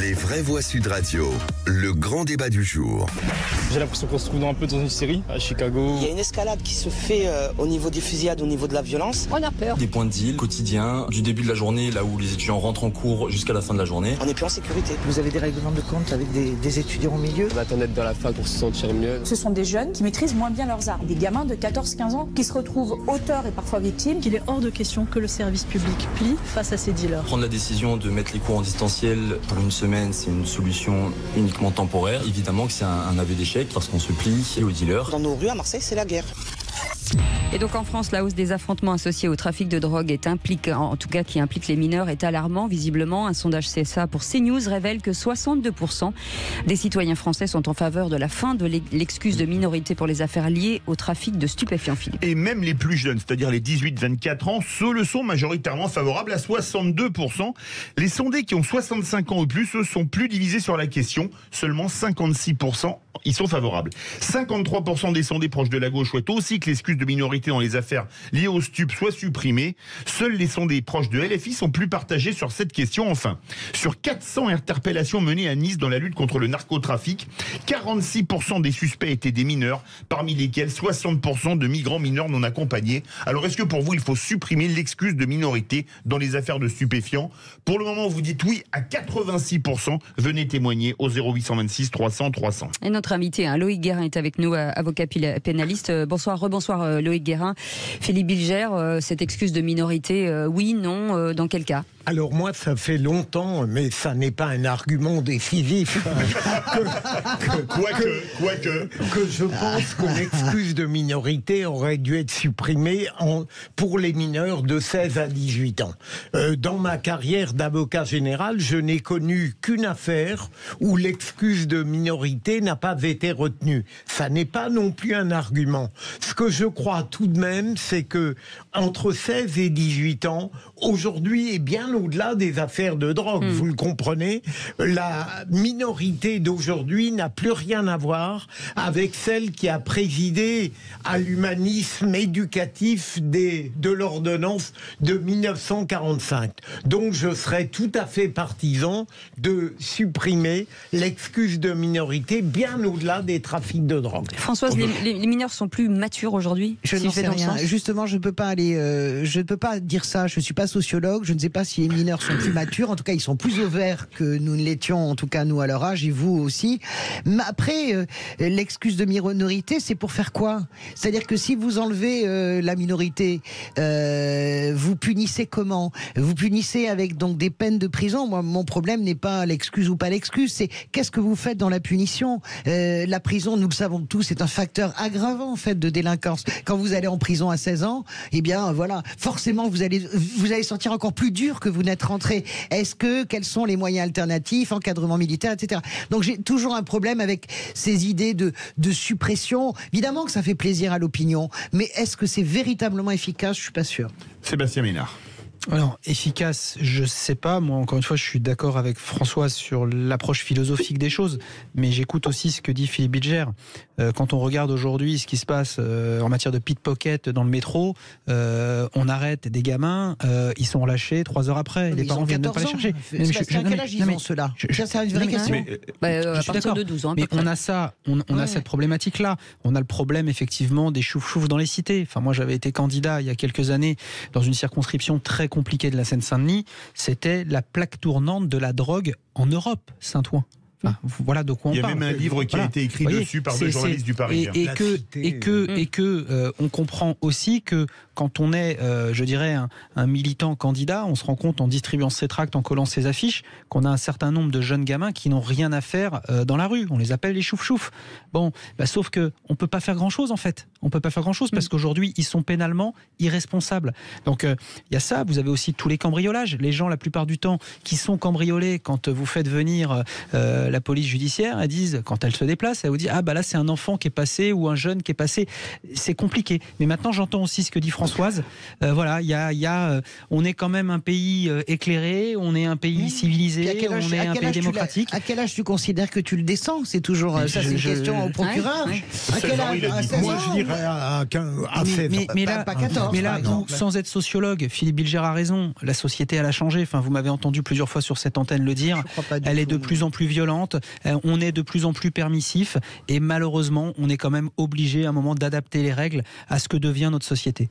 Les vraies voix Sud Radio, le grand débat du jour. J'ai l'impression qu'on se trouve un peu dans une série à Chicago. Il y a une escalade qui se fait au niveau des fusillades, au niveau de la violence. On a peur. Des points de deal quotidiens, du début de la journée, là où les étudiants rentrent en cours jusqu'à la fin de la journée. On n'est plus en sécurité. Vous avez des règlements de compte avec des étudiants au milieu? On attend d'être dans la fac pour se sentir mieux. Ce sont des jeunes qui maîtrisent moins bien leurs armes. Des gamins de 14-15 ans qui se retrouvent auteurs et parfois victimes. Il est hors de question que le service public plie face à ces dealers. Prendre la décision de mettre les cours en distanciel pour une semaine, c'est une solution uniquement temporaire. Évidemment que c'est un aveu d'échec parce qu'on se plie aux dealers. Dans nos rues à Marseille, c'est la guerre. Et donc en France, la hausse des affrontements associés au trafic de drogue qui implique les mineurs est alarmant. Visiblement, un sondage CSA pour CNews révèle que 62% des citoyens français sont en faveur de la fin de l'excuse de minorité pour les affaires liées au trafic de stupéfiants, Philippe. Et même les plus jeunes, c'est-à-dire les 18-24 ans, ceux le sont majoritairement favorables à 62%. Les sondés qui ont 65 ans ou plus, eux, sont plus divisés sur la question. Seulement 56%, ils sont favorables. 53% des sondés proches de la gauche souhaitent aussi que l'excuse de minorité dans les affaires liées aux stupes soit supprimée. Seuls les sondés proches de LFI sont plus partagés sur cette question. Enfin, sur 400 interpellations menées à Nice dans la lutte contre le narcotrafic, 46% des suspects étaient des mineurs, parmi lesquels 60% de migrants mineurs non accompagnés. Alors est-ce que pour vous, il faut supprimer l'excuse de minorité dans les affaires de stupéfiants? Pour le moment, vous dites oui à 86%. Venez témoigner au 0826 300 300. Et notre invité, Loïc Guérin, est avec nous, avocat pénaliste. Bonsoir, rebonsoir Loïc Guérin. Philippe Bilger, cette excuse de minorité, oui, non, dans quel cas? Alors moi, ça fait longtemps, mais ça n'est pas un argument décisif, que je pense que l'excuse de minorité aurait dû être supprimée pour les mineurs de 16 à 18 ans. Dans ma carrière d'avocat général, je n'ai connu qu'une affaire où l'excuse de minorité n'a pas été retenue. Ça n'est pas non plus un argument. Ce que je crois tout de même, c'est que entre 16 et 18 ans, aujourd'hui, et bien au-delà des affaires de drogue, vous le comprenez, la minorité d'aujourd'hui n'a plus rien à voir avec celle qui a présidé à l'humanisme éducatif de l'ordonnance de 1945. Donc je serais tout à fait partisan de supprimer l'excuse de minorité bien au-delà des trafics de drogue. Françoise, les mineurs sont plus matures aujourd'hui? Je n'en sais rien. Justement, je ne peux pas dire ça. Je ne suis pas sociologue. Je ne sais pas si les mineurs sont plus matures. En tout cas, ils sont plus ouverts que nous ne l'étions, en tout cas nous à leur âge, et vous aussi. Mais après, l'excuse de minorité, c'est pour faire quoi? C'est-à-dire que si vous enlevez la minorité, vous punissez comment? Vous punissez avec donc des peines de prison. Moi, mon problème n'est pas l'excuse ou pas l'excuse, c'est qu'est-ce que vous faites dans la punition? La prison, nous le savons tous, c'est un facteur aggravant en fait de délinquance. Quand vous allez en prison à 16 ans, eh bien voilà, forcément vous allez sortir encore plus dur que vous n'êtes rentré. Quels sont les moyens alternatifs, encadrement militaire, etc. Donc j'ai toujours un problème avec ces idées de suppression. Évidemment que ça fait plaisir à l'opinion, mais est-ce que c'est véritablement efficace? Je suis pas sûr. Sébastien Ménard. Alors, efficace, je sais pas. Moi, encore une fois, je suis d'accord avec Françoise sur l'approche philosophique des choses, mais j'écoute aussi ce que dit Philippe Bilger. Quand on regarde aujourd'hui ce qui se passe en matière de pickpocket dans le métro, on arrête des gamins, ils sont relâchés 3 heures après. Les parents viennent même pas les chercher. Sébastien, quel âge ils ont ceux-là? C'est une vraie question. À partir de 12 ans. Mais on a ça, on a cette problématique-là. On a le problème, effectivement, des chouf-chouf dans les cités. Enfin, moi, j'avais été candidat il y a quelques années dans une circonscription très compliquée de la Seine-Saint-Denis. C'était la plaque tournante de la drogue en Europe, Saint-Ouen. Enfin, voilà de quoi on parle. Il y a même un livre qui a été écrit dessus par des journalistes du Parisien. Et on comprend aussi que quand on est, je dirais, un militant candidat, on se rend compte en distribuant ses tracts, en collant ses affiches, qu'on a un certain nombre de jeunes gamins qui n'ont rien à faire dans la rue. On les appelle les chouf-chouf. Bon, sauf que on peut pas faire grand-chose en fait. On peut pas faire grand-chose parce qu'aujourd'hui ils sont pénalement irresponsables. Donc il y a ça. Vous avez aussi tous les cambriolages. Les gens, la plupart du temps, qui sont cambriolés quand vous faites venir la police judiciaire, elles disent, quand elles se déplacent, elles vous disent ah bah là c'est un enfant qui est passé ou un jeune qui est passé. C'est compliqué. Mais maintenant j'entends aussi ce que dit Françoise. Voilà, on est quand même un pays éclairé, on est un pays civilisé, on est un pays démocratique. À quel âge tu considères que tu le descends? C'est toujours ça, c'est une question au procureur. À quel âge? Moi je dirais à 16 ans. Mais là, pas 14, mais là sans être sociologue, Philippe Bilger a raison. La société elle a changé. Enfin, vous m'avez entendu plusieurs fois sur cette antenne le dire. Elle est de plus en plus violente. On est de plus en plus permissif. Et malheureusement, on est quand même obligé à un moment d'adapter les règles à ce que devient notre société.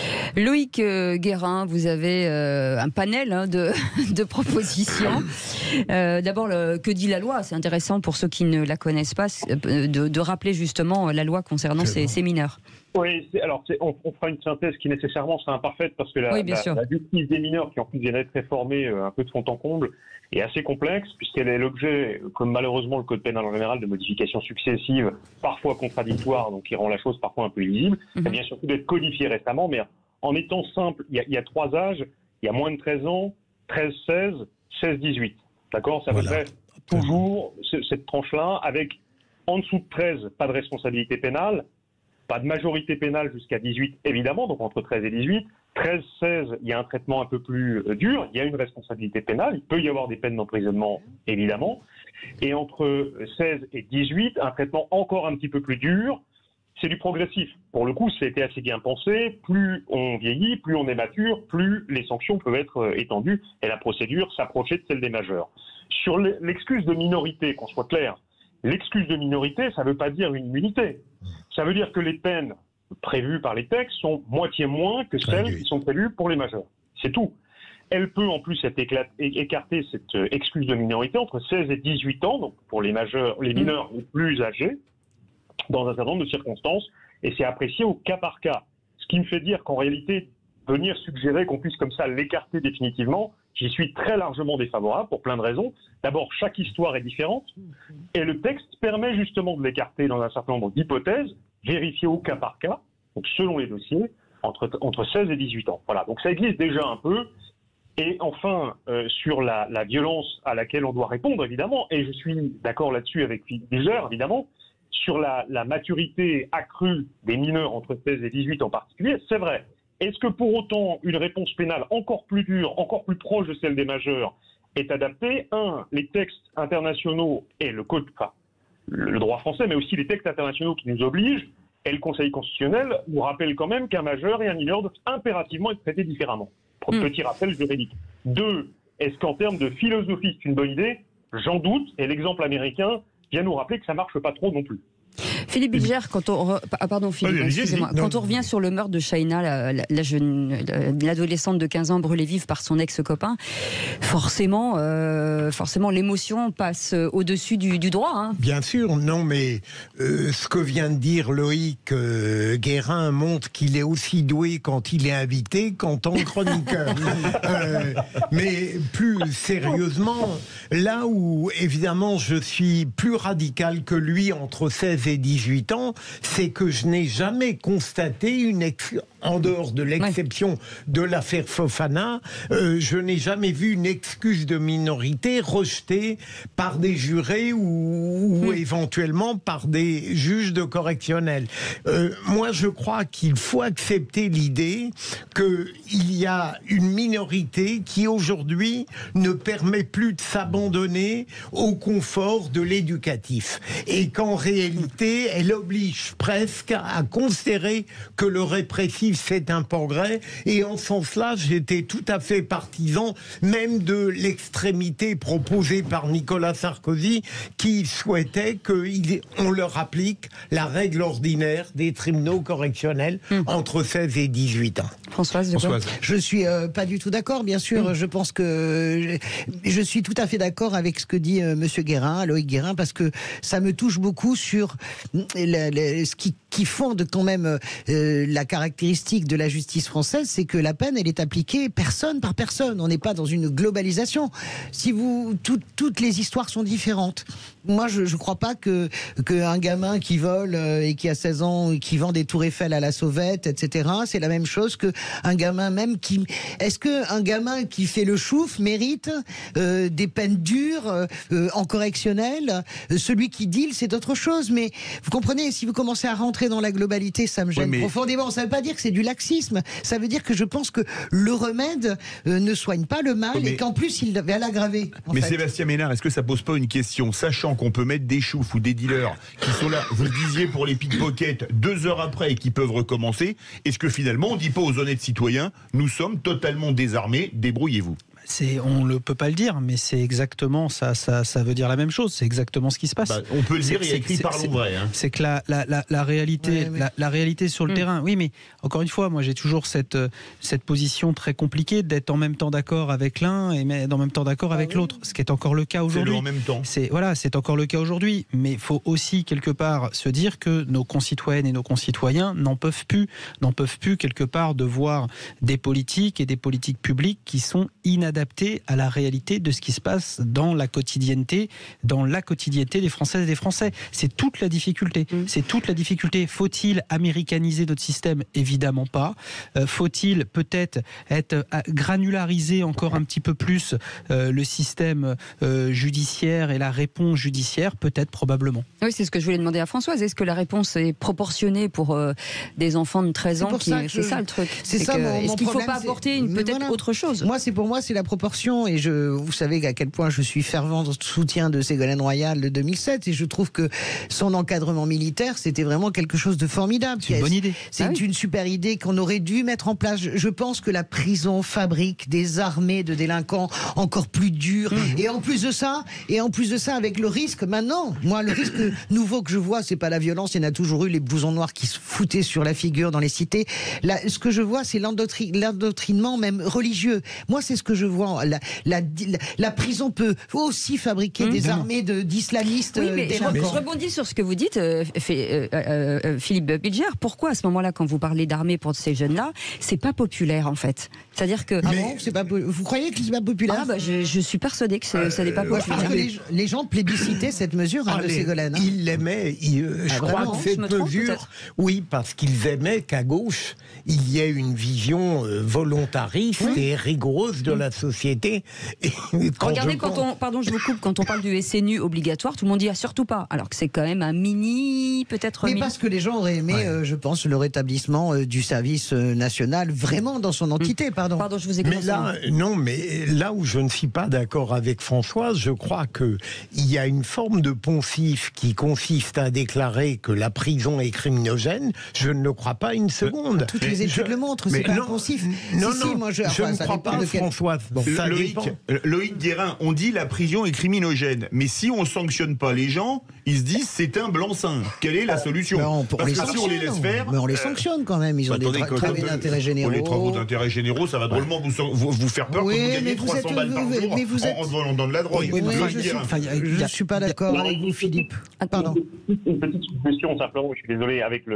Loïc Guérin, vous avez un panel de propositions. D'abord, que dit la loi? C'est intéressant pour ceux qui ne la connaissent pas de rappeler justement la loi concernant ces mineurs. Oui, on fera une synthèse qui nécessairement sera imparfaite parce que la justice des mineurs, qui en plus vient d'être réformée un peu de fond en comble, est assez complexe puisqu'elle est l'objet, comme malheureusement le code pénal en général, de modifications successives, parfois contradictoires, donc qui rend la chose parfois un peu illisible. Elle vient surtout d'être codifiée récemment, mais en étant simple, il y a 3 âges, il y a moins de 13 ans, 13-16, 16-18. D'accord? Ça veut dire toujours cette tranche-là, avec en dessous de 13, pas de responsabilité pénale, pas de majorité pénale jusqu'à 18, évidemment, donc entre 13 et 18. 13-16, il y a un traitement un peu plus dur, il y a une responsabilité pénale, il peut y avoir des peines d'emprisonnement, évidemment. Et entre 16 et 18, un traitement encore un petit peu plus dur, c'est du progressif. Pour le coup, c'était assez bien pensé. Plus on vieillit, plus on est mature, plus les sanctions peuvent être étendues et la procédure s'approcher de celle des majeurs. Sur l'excuse de minorité, qu'on soit clair, l'excuse de minorité, ça ne veut pas dire une immunité. Ça veut dire que les peines prévues par les textes sont moitié moins que celles qui sont prévues pour les majeurs. C'est tout. Elle peut en plus écarter cette excuse de minorité entre 16 et 18 ans, donc pour les majeurs, les mineurs les plus âgés, dans un certain nombre de circonstances, et c'est apprécié au cas par cas. Ce qui me fait dire qu'en réalité, venir suggérer qu'on puisse comme ça l'écarter définitivement, j'y suis très largement défavorable pour plein de raisons. D'abord, chaque histoire est différente, et le texte permet justement de l'écarter dans un certain nombre d'hypothèses, vérifiées au cas par cas, donc selon les dossiers, entre 16 et 18 ans. Voilà, donc ça existe déjà un peu. Et enfin, sur la violence à laquelle on doit répondre, évidemment, et je suis d'accord là-dessus avec Bilger, évidemment, sur la maturité accrue des mineurs entre 16 et 18 en particulier, c'est vrai. Est-ce que pour autant une réponse pénale encore plus dure, encore plus proche de celle des majeurs est adaptée? Les textes internationaux et le code, le droit français, mais aussi les textes internationaux qui nous obligent, et le Conseil constitutionnel nous rappelle quand même qu'un majeur et un mineur doivent impérativement être traités différemment. Petit rappel juridique. 2, est-ce qu'en termes de philosophie, c'est une bonne idée? J'en doute, et l'exemple américain vient nous rappeler que ça marche pas trop non plus. Philippe Bilger, quand on quand on revient sur le meurtre de Shaina, l'adolescente de 15 ans brûlée vive par son ex-copain, forcément l'émotion passe au-dessus du droit. Hein. Bien sûr, non, mais ce que vient de dire Loïc Guérin montre qu'il est aussi doué quand il est invité qu'en tant que chroniqueur. Mais plus sérieusement, là où évidemment je suis plus radical que lui entre 16 et 18 ans, c'est que je n'ai jamais constaté en dehors de l'exception de l'affaire Fofana, je n'ai jamais vu une excuse de minorité rejetée par des jurés ou éventuellement par des juges de correctionnel. Moi, je crois qu'il faut accepter l'idée qu'il y a une minorité qui aujourd'hui ne permet plus de s'abandonner au confort de l'éducatif et qu'en réalité, elle oblige presque à considérer que le répressif c'est un progrès, et en ce sens-là, j'étais tout à fait partisan, même de l'extrémité proposée par Nicolas Sarkozy, qui souhaitait qu'on leur applique la règle ordinaire des tribunaux correctionnels entre 16 et 18 ans. Françoise. Je suis pas du tout d'accord, bien sûr. Je pense que je suis tout à fait d'accord avec ce que dit Monsieur Guérin, Loïc Guérin, parce que ça me touche beaucoup sur ce qui qui fonde quand même la caractéristique de la justice française, c'est que la peine, elle est appliquée personne par personne. On n'est pas dans une globalisation. Si toutes les histoires sont différentes. Moi, je ne crois pas qu'un gamin qui vole et qui a 16 ans, qui vend des tours Eiffel à la sauvette, etc., c'est la même chose qu'un gamin même qui... Est-ce qu'un gamin qui fait le chouf mérite des peines dures en correctionnel? Celui qui deal, c'est autre chose. Mais vous comprenez, si vous commencez à rentrer dans la globalité, ça me gêne profondément. Ça ne veut pas dire que c'est du laxisme. Ça veut dire que je pense que le remède ne soigne pas le mal et qu'en plus, il va l'aggraver. Mais Sébastien Ménard, est-ce que ça pose pas une question, sachant qu'on peut mettre des choufs ou des dealers qui sont là, vous le disiez, pour les pickpockets 2 heures après et qui peuvent recommencer, est-ce que finalement on ne dit pas aux honnêtes citoyens, nous sommes totalement désarmés, débrouillez-vous? On ne peut pas le dire, mais c'est exactement ça veut dire la même chose. C'est exactement ce qui se passe. On peut le dire, il y a écrit parlons vrai. Hein. C'est que la réalité, la réalité sur le terrain. Oui, mais encore une fois, moi j'ai toujours cette position très compliquée d'être en même temps d'accord avec l'un et en même temps d'accord avec l'autre. Ce qui est encore le cas aujourd'hui. C'est le en même temps. C'est encore le cas aujourd'hui. Mais il faut aussi quelque part se dire que nos concitoyennes et nos concitoyens n'en peuvent plus quelque part de voir des politiques et des politiques publiques qui sont inadaptées à la réalité de ce qui se passe dans la quotidienneté des Françaises et des Français. C'est toute la difficulté. C'est toute la difficulté. Faut-il américaniser notre système? Évidemment pas. Faut-il peut-être être granulariser encore un petit peu plus le système judiciaire et la réponse judiciaire? Peut-être, probablement. Oui, c'est ce que je voulais demander à Françoise. Est-ce que la réponse est proportionnée pour des enfants de 13 ans? C'est ça le truc. Est-ce qu'il ne faut pas apporter peut-être autre chose? Pour moi, c'est la proportion, et vous savez à quel point je suis fervent soutien de Ségolène Royal de 2007, et je trouve que son encadrement militaire, c'était vraiment quelque chose de formidable. C'est une bonne idée. C'est une super idée qu'on aurait dû mettre en place. Je pense que la prison fabrique des armées de délinquants encore plus dures, et en plus de ça, avec le risque maintenant, moi le risque nouveau que je vois, c'est pas la violence, il y en a toujours eu, les blousons noirs qui se foutaient sur la figure dans les cités. Là, ce que je vois, c'est l'endoctrinement même religieux. Moi, c'est ce que je vois. La prison peut aussi fabriquer des armées d'islamistes. Oui, mais je rebondis sur ce que vous dites, Philippe Bilger. Pourquoi à ce moment-là, quand vous parlez d'armée pour ces jeunes-là, c'est pas populaire en fait? C'est-à-dire que vous croyez que c'est pas populaire? Je suis persuadée que ça n'est pas populaire. Parce que les gens plébiscitaient cette mesure de Ségolène. Ils l'aimaient. Je crois que cette mesure, oui, parce qu'ils aimaient qu'à gauche il y ait une vision volontariste et rigoureuse de la société. Et regardez, pardon, je vous coupe, quand on parle du SNU obligatoire, tout le monde dit surtout pas, alors que c'est quand même un peut-être. Mais parce que les gens auraient aimé, je pense, le rétablissement du service national vraiment dans son entité. Pardon, je vous ai mais là où je ne suis pas d'accord avec Françoise, je crois que il y a une forme de poncif qui consiste à déclarer que la prison est criminogène. Je ne le crois pas une seconde. Toutes les études le montrent. C'est pas un poncif. Moi, je ne crois pas, Françoise. Loïc Guérin, on dit la prison est criminogène, mais si on sanctionne pas les gens, ils se disent c'est un blanc-seing. Quelle est la solution? Parce que si on les laisse faire, mais on les sanctionne quand même. Ils ont des travaux d'intérêt généraux. Les travaux d'intérêt généraux, ça va drôlement vous faire peur quand vous gagnez 300 balles par jour en volant dans de la drogue. Je ne suis pas d'accord avec vous, Philippe. Pardon. Une petite suggestion simplement. Je suis désolé, avec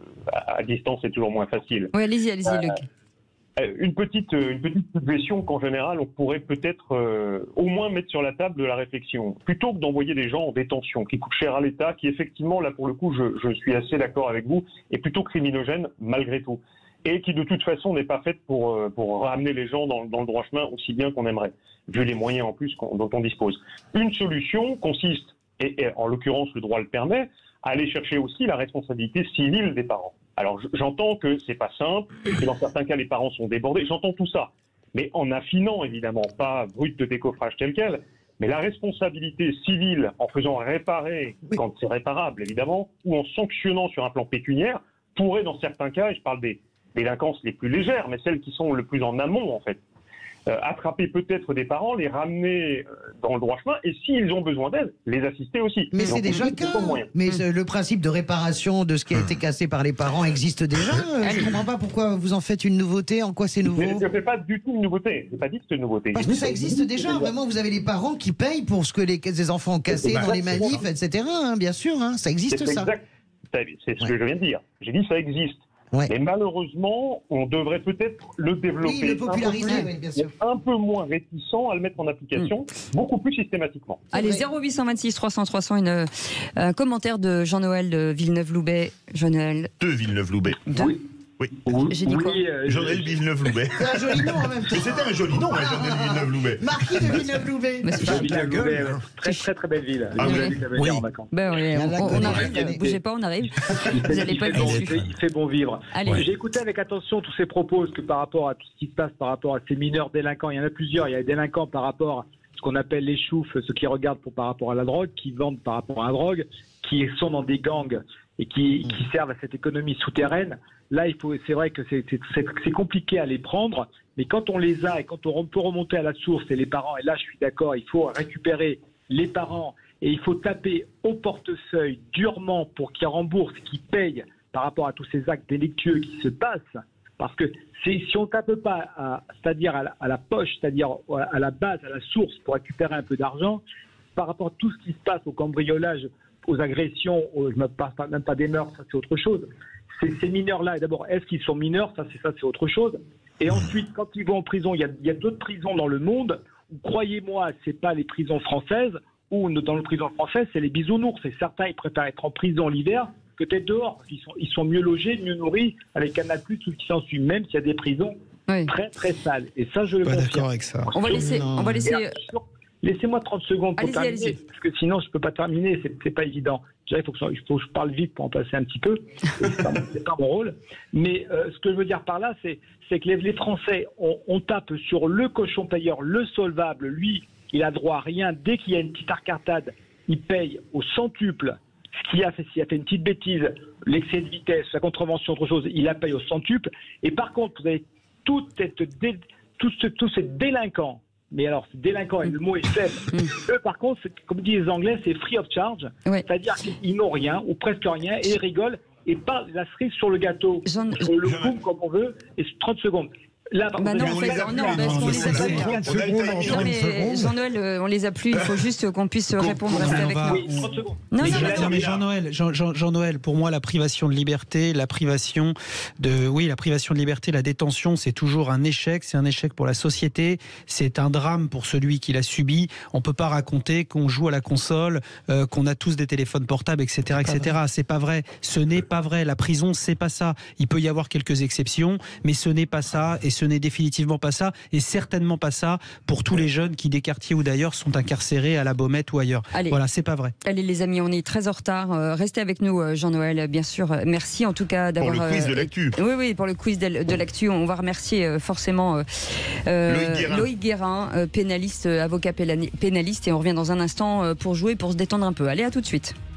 à distance, c'est toujours moins facile. Oui, allez-y, Luc. Une petite suggestion qu'en général on pourrait peut-être au moins mettre sur la table de la réflexion, plutôt que d'envoyer des gens en détention qui coûtent cher à l'État, qui effectivement là pour le coup je suis assez d'accord avec vous, est plutôt criminogène malgré tout, et qui de toute façon n'est pas faite pour ramener les gens dans le droit chemin aussi bien qu'on aimerait, vu les moyens en plus dont on dispose. Une solution consiste, et en l'occurrence le droit le permet, à aller chercher aussi la responsabilité civile des parents. Alors j'entends que c'est pas simple, que dans certains cas les parents sont débordés, j'entends tout ça, mais en affinant évidemment, pas brut de décoffrage tel quel, mais la responsabilité civile en faisant réparer quand c'est réparable évidemment, ou en sanctionnant sur un plan pécuniaire, pourrait dans certains cas, et je parle des délinquances les plus légères, mais celles qui sont le plus en amont en fait, attraper peut-être des parents, les ramener dans le droit chemin, et s'ils ont besoin d'aide, les assister aussi. Mais c'est déjà le cas. Mais le principe de réparation de ce qui a été cassé par les parents existe déjà. Je ne comprends pas pourquoi vous en faites une nouveauté. En quoi c'est nouveau? Je ne fais pas du tout une nouveauté. Je n'ai pas dit que c'était une nouveauté. Parce que ça existe déjà. Vraiment, vous avez les parents qui payent pour ce que les enfants ont cassé dans les manifs, etc. Bien sûr, ça existe ça. C'est ce que je viens de dire. J'ai dit ça existe. Ouais. Mais malheureusement, on devrait peut-être le développer, le populariser, bien sûr. un peu moins réticent à le mettre en application, beaucoup plus systématiquement. Allez, 0826 300 300, un commentaire de Jean-Noël de Villeneuve-Loubet. Jean-Noël. De Villeneuve-Loubet. Oui. J'ai dit quoi? Jean-Noël Villeneuve-Loubet. C'est un joli nom en même temps. Mais c'était un joli nom, Jean-Noël Villeneuve-Loubet. Marquis de Villeneuve-Loubet. Villeneuve-Loubet, très belle ville. Ah oui. En vacances. Ben oui, on arrive. Bougez pas, on arrive. Vous n'allez pas être déçus. Il fait bon vivre. Allez. J'ai écouté avec attention tous ces propos, parce que par rapport à tout ce qui se passe, par rapport à ces mineurs délinquants, il y en a plusieurs. Il y a des délinquants par rapport à ce qu'on appelle les choufs, ceux qui regardent par rapport à la drogue, qui vendent par rapport à la drogue, qui sont dans des gangs et qui servent à cette économie souterraine. Là, c'est vrai que c'est compliqué à les prendre, mais quand on les a et quand on peut remonter à la source et les parents, et là je suis d'accord, il faut récupérer les parents et il faut taper au portefeuille durement pour qu'ils remboursent, qu'ils payent par rapport à tous ces actes délictueux qui se passent. Parce que si on ne tape pas, c'est-à-dire à la poche, c'est-à-dire à la base, à la source pour récupérer un peu d'argent, par rapport à tout ce qui se passe au cambriolage, aux agressions, je ne parle même pas des meurtres, ça c'est autre chose. Ces mineurs-là, d'abord, est-ce qu'ils sont mineurs? Ça, c'est autre chose. Et ensuite, quand ils vont en prison, il y a d'autres prisons dans le monde où, croyez-moi, c'est pas les prisons françaises, ou dans les prisons françaises, c'est les bisounours. Et certains, ils préfèrent être en prison l'hiver que d'être dehors. Ils sont mieux logés, mieux nourris, avec Canal+, tout ce qui s'ensuit, même s'il y a des prisons très, très sales. Et ça, je le confirme. D'accord avec ça. On va laisser. Laissez-moi 30 secondes pour terminer, allez-y. parce que sinon je ne peux pas terminer, c'est pas évident. Il faut que je parle vite pour en passer un petit peu, c'est pas mon rôle. Mais ce que je veux dire par là, c'est que les Français, on tape sur le cochon payeur, le solvable, lui, il a droit à rien. Dès qu'il y a une petite arcade, il paye au centuple. S'il a fait une petite bêtise, l'excès de vitesse, la contravention, autre chose, il la paye au centuple. Et par contre, vous avez tous ces délinquants. Mais alors, délinquants, et le mot est faible. Eux, par contre, comme disent les Anglais, c'est free of charge. C'est-à-dire qu'ils n'ont rien, ou presque rien, et ils rigolent, et pas la cerise sur le gâteau. On le coupe comme on veut, et 30 secondes. Là, par contre, Jean-Noël, on les a plus. Il faut juste qu'on puisse répondre. Restez avec nous. Mais Jean-Noël, pour moi, la privation de liberté, la privation de liberté, la détention, c'est toujours un échec. C'est un échec pour la société. C'est un drame pour celui qui l'a subi. On peut pas raconter qu'on joue à la console, qu'on a tous des téléphones portables, etc., etc. C'est pas vrai. Ce n'est pas vrai. La prison, c'est pas ça. Il peut y avoir quelques exceptions, mais ce n'est pas ça. Et ce n'est définitivement pas ça, et certainement pas ça pour tous les jeunes qui, des quartiers ou d'ailleurs, sont incarcérés à la Baumette ou ailleurs. Allez. Voilà, c'est pas vrai. Allez les amis, on est très en retard. Restez avec nous, Jean-Noël, bien sûr. Merci en tout cas d'avoir... Pour le quiz de l'actu. Oui, pour le quiz de l'actu. On va remercier forcément Loïc Guérin, pénaliste, avocat pénaliste, et on revient dans un instant pour jouer, pour se détendre un peu. Allez, à tout de suite.